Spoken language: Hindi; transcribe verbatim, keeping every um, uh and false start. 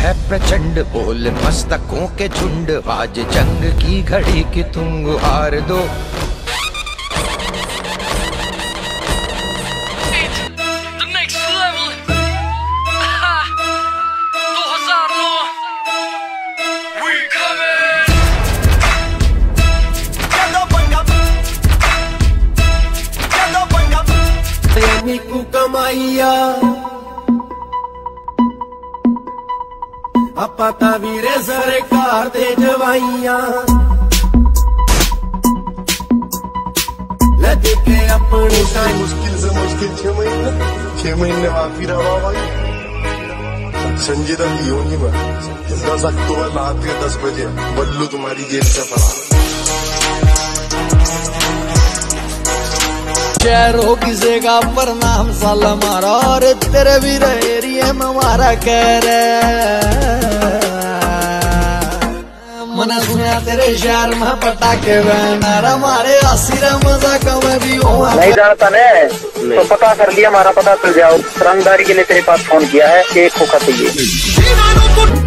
है प्रचंड, बोल मस्तकों के झुंड, आज जंग की घड़ी की तुम गुहार दो। कमाइया आपा ता वीरे सरकार दे जवाइया लगे के अपनी मुश्किल से मुश्किल छह महीने छह महीने बाकी रहा भाई। संजय दत्त होंगी मैं दस अक्टूबर रात के दस बजे बल्लू तुम्हारी जेल से फरार। शहरों किसे का प्रणाम साला मारा और तेरे भी एरिया में मारा कह मना सुना तेरे शहर में पटाखे बहना मारे आसिरा मजा कम भी हो। नहीं जानता ने तो पता कर लिया, हमारा पता चल जाओ। रंगदारी के लिए तेरे पास फोन किया है कि खोखा चाहिए।